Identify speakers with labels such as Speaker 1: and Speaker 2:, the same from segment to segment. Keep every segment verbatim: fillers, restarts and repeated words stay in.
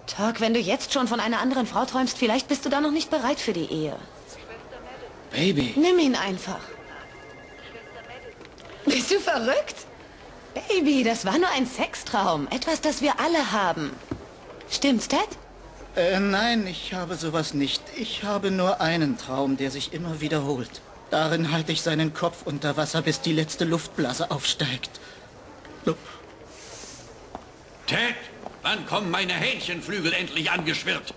Speaker 1: Tag, wenn du jetzt schon von einer anderen Frau träumst, vielleicht bist du da noch nicht bereit für die Ehe.
Speaker 2: Baby.
Speaker 1: Nimm ihn einfach. Bist du verrückt? Baby, das war nur ein Sextraum. Etwas, das wir alle haben. Stimmt's, Ted?
Speaker 3: Äh, nein, ich habe sowas nicht. Ich habe nur einen Traum, der sich immer wiederholt. Darin halte ich seinen Kopf unter Wasser, bis die letzte Luftblase aufsteigt. Blub.
Speaker 4: Ted, wann kommen meine Hähnchenflügel endlich angeschwirrt?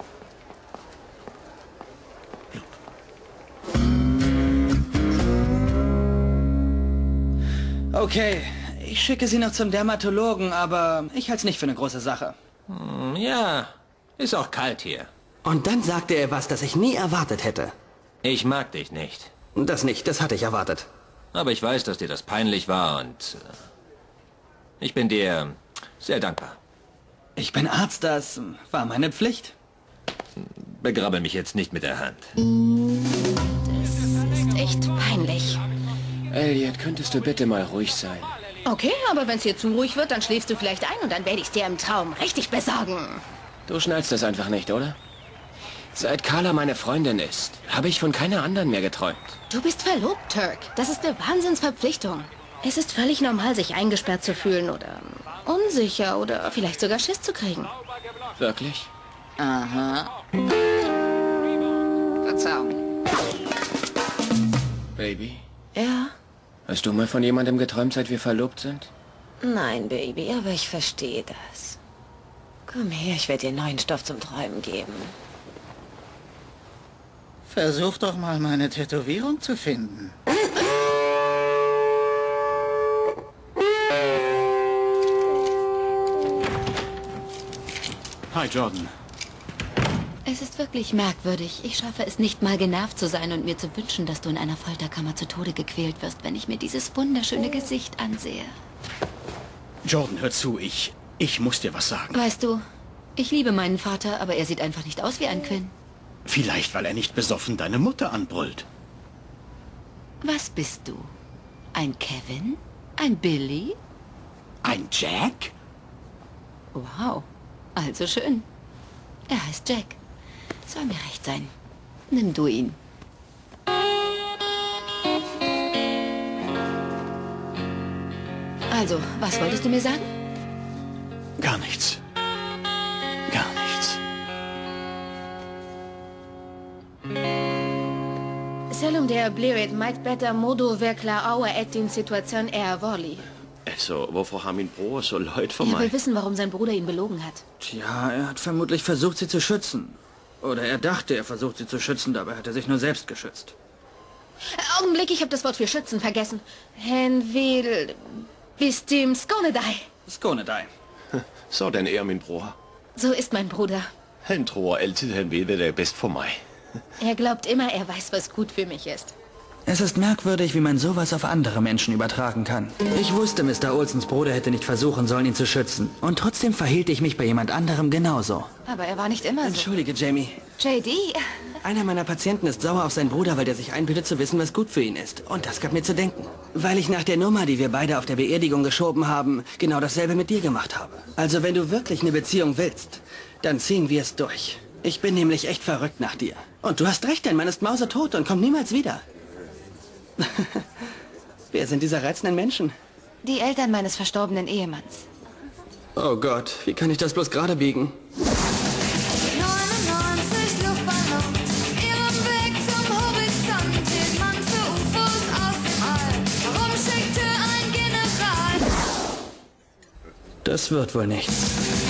Speaker 2: Okay, ich schicke Sie noch zum Dermatologen, aber ich halte es nicht für eine große Sache.
Speaker 5: Hm, ja, ist auch kalt hier.
Speaker 6: Und dann sagte er was, das ich nie erwartet hätte.
Speaker 5: Ich mag dich nicht.
Speaker 6: Das nicht, das hatte ich erwartet.
Speaker 5: Aber ich weiß, dass dir das peinlich war und äh, ich bin dir sehr dankbar.
Speaker 2: Ich bin Arzt, das war meine Pflicht.
Speaker 5: Begrabe mich jetzt nicht mit der Hand.
Speaker 1: Das ist echt peinlich.
Speaker 7: Elliot, könntest du bitte mal ruhig sein?
Speaker 1: Okay, aber wenn es hier zu ruhig wird, dann schläfst du vielleicht ein und dann werde ich es dir im Traum richtig besorgen.
Speaker 7: Du schnallst das einfach nicht, oder? Seit Carla meine Freundin ist, habe ich von keiner anderen mehr geträumt.
Speaker 1: Du bist verlobt, Turk. Das ist eine Wahnsinnsverpflichtung. Es ist völlig normal, sich eingesperrt zu fühlen oder unsicher oder vielleicht sogar Schiss zu kriegen.
Speaker 7: Wirklich?
Speaker 1: Aha. Verzeihung.
Speaker 7: Baby,
Speaker 1: Ja?
Speaker 7: hast du mal von jemandem geträumt, seit wir verlobt sind?
Speaker 1: Nein, Baby, aber ich verstehe das. Komm her, ich werde dir neuen Stoff zum Träumen geben.
Speaker 3: Versuch doch mal, meine Tätowierung zu finden.
Speaker 8: Hi, Jordan.
Speaker 1: Es ist wirklich merkwürdig. Ich schaffe es nicht mal genervt zu sein und mir zu wünschen, dass du in einer Folterkammer zu Tode gequält wirst, wenn ich mir dieses wunderschöne Gesicht ansehe.
Speaker 8: Jordan, hör zu, ich... Ich muss dir was sagen.
Speaker 1: Weißt du, ich liebe meinen Vater, aber er sieht einfach nicht aus wie ein Quinn.
Speaker 8: Vielleicht, weil er nicht besoffen deine Mutter anbrüllt.
Speaker 1: Was bist du? Ein Kevin? Ein Billy?
Speaker 8: Ein Jack?
Speaker 1: Wow, also schön. Er heißt Jack. Soll mir recht sein. Nimm du ihn. Also, was wolltest du mir sagen?
Speaker 8: Gar nichts. Gar nichts.
Speaker 1: Selum der bliret might better modo verklar aua et din situation er vorli.
Speaker 9: Altså, hvorfor har min bror så løjt for
Speaker 1: Er
Speaker 9: mig?
Speaker 1: will wissen, warum sein Bruder ihn belogen hat.
Speaker 2: Tja, er hat vermutlich versucht, sie zu schützen. Oder er dachte, er versucht, sie zu schützen, dabei hat er sich nur selbst geschützt.
Speaker 1: Augenblick, ich habe das Wort für Schützen vergessen. Hen vil bist dem Skånedej.
Speaker 2: Skånedej.
Speaker 9: Sådan er min bror.
Speaker 1: So ist mein Bruder.
Speaker 9: Han tror altid, han ved, hvad der er bedst for mig.
Speaker 1: Er glaubt immer, er weiß, was gut für mich ist.
Speaker 2: Es ist merkwürdig, wie man sowas auf andere Menschen übertragen kann. Ich wusste, Mister Olsons Bruder hätte nicht versuchen sollen, ihn zu schützen. Und trotzdem verhielt ich mich bei jemand anderem genauso.
Speaker 1: Aber er war nicht immer so.
Speaker 2: Entschuldige, Jamie.
Speaker 1: J D?
Speaker 6: Einer meiner Patienten ist sauer auf seinen Bruder, weil der sich einbildet zu wissen, was gut für ihn ist. Und das gab mir zu denken. Weil ich nach der Nummer, die wir beide auf der Beerdigung geschoben haben, genau dasselbe mit dir gemacht habe. Also wenn du wirklich eine Beziehung willst, dann ziehen wir es durch. Ich bin nämlich echt verrückt nach dir. Und du hast recht, dein Mann ist mausetot und kommt niemals wieder. Wer sind diese reizenden Menschen?
Speaker 1: Die Eltern meines verstorbenen Ehemanns.
Speaker 6: Oh Gott, wie kann ich das bloß gerade biegen?
Speaker 10: neunundneunzig Luftballons, ihrem Weg zum Horizont hielt man für U F Os aus dem All. Warum schickte ein General?
Speaker 6: Das wird wohl nichts.